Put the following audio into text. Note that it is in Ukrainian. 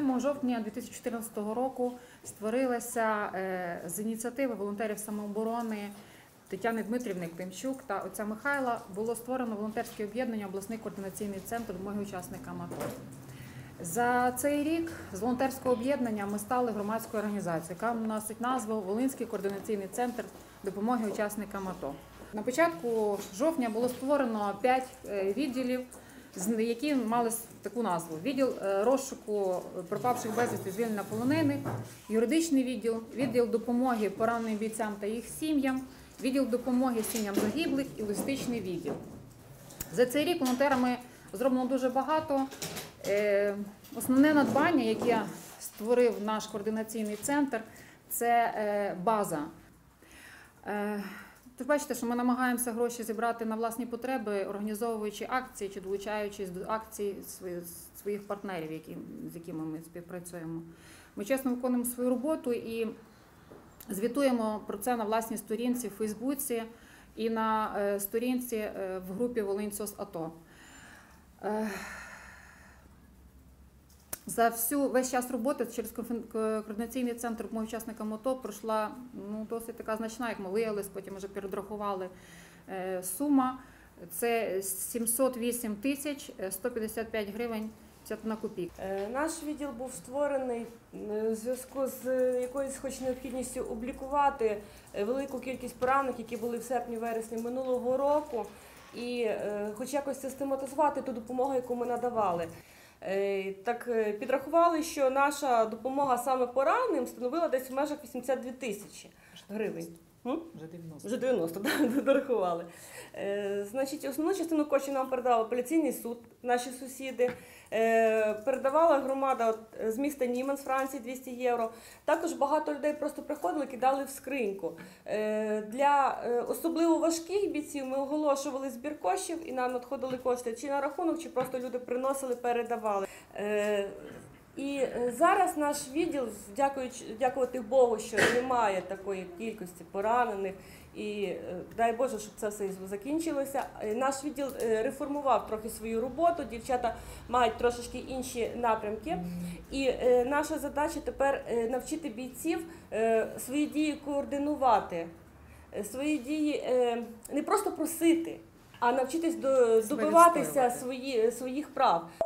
7 жовтня 2014 року створилася з ініціативи волонтерів самооборони Тетяни Дмитрівни Климчук та отця Михайла було створено волонтерське об'єднання «Обласний координаційний центр допомоги учасникам АТО». За цей рік з волонтерського об'єднання ми стали громадською організацією, яка носить назву «Волинський координаційний центр допомоги учасникам АТО». На початку жовтня було створено 5 відділів, які мали таку назву: відділ розшуку пропавших безвісти, звільнення полонених, юридичний відділ, відділ допомоги пораненим бійцям та їх сім'ям, відділ допомоги сім'ям загиблих і логістичний відділ. За цей рік волонтерами зроблено дуже багато. Основне надбання, яке створив наш координаційний центр, це база. Тож бачите, що ми намагаємося гроші зібрати на власні потреби, організовуючи акції чи долучаючись до акцій своїх партнерів, з якими ми співпрацюємо. Ми чесно виконуємо свою роботу і звітуємо про це на власній сторінці в Фейсбуці і на сторінці в групі «Волинь-СОС АТО». За весь час роботи через координаційний центр допомоги учасникам АТО пройшла досить така значна, як ми виявилися, потім вже передрахували сума. Це 708 тисяч 155 гривень 51 копійка. Наш відділ був створений в зв'язку з якоюсь необхідністю облікувати велику кількість поранених, які були в серпні-вересні минулого року, і хоч якось систематизувати ту допомогу, яку ми надавали. Так підрахували, що наша допомога саме пораненим становила десь в межах 82 тисячі гривень. Вже 90, дорахували. Значить, основну частину коштів нам передав апеляційний суд, наші сусіди. Передавала громада з міста Німан з Франції 200 євро. Також багато людей просто приходили, кидали в скриньку. Для особливо важких бійців ми оголошували збір коштів і нам надходили кошти чи на рахунок, чи просто люди приносили, передавали. І зараз наш відділ, дякувати Богу, що немає такої кількості поранених, і дай Боже, щоб це все закінчилося. Наш відділ реформував трохи свою роботу, дівчата мають трошечки інші напрямки. І наша задача тепер навчити бійців свої дії координувати, свої дії не просто просити, а навчитись добиватися своїх прав.